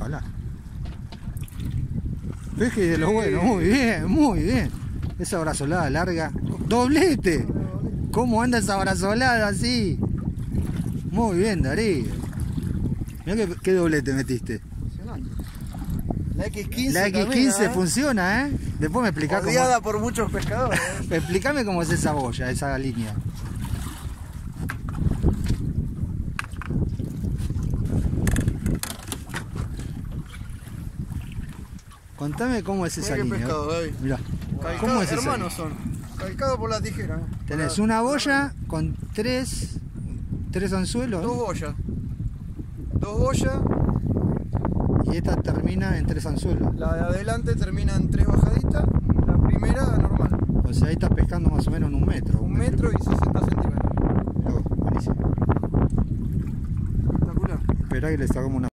ojalá. Peje de lo bueno, muy bien, muy bien. Esa brazolada larga. ¡Doblete! ¿Cómo anda esa brazolada así? Muy bien, Darío. Mirá qué doblete metiste. Funcionando. La X15. La X15 también, funciona, ¿eh? Después me explicás cómo. Odiada por muchos pescadores. Explícame cómo es esa boya, esa línea. Contame cómo es esa línea. Pescado, mirá. ¿Cómo es esa? Hermanos son. Calcado por la tijera. Tenés una boya con tres anzuelos. Dos boyas. Dos boyas. Y esta termina en 3 anzuelos. La de adelante termina en 3 bajaditas. La primera normal. O sea, ahí estás pescando más o menos en 1 metro. 1 metro y 60 centímetros. Mirá vos, buenísimo. Espectacular. Esperá que le sacamos una.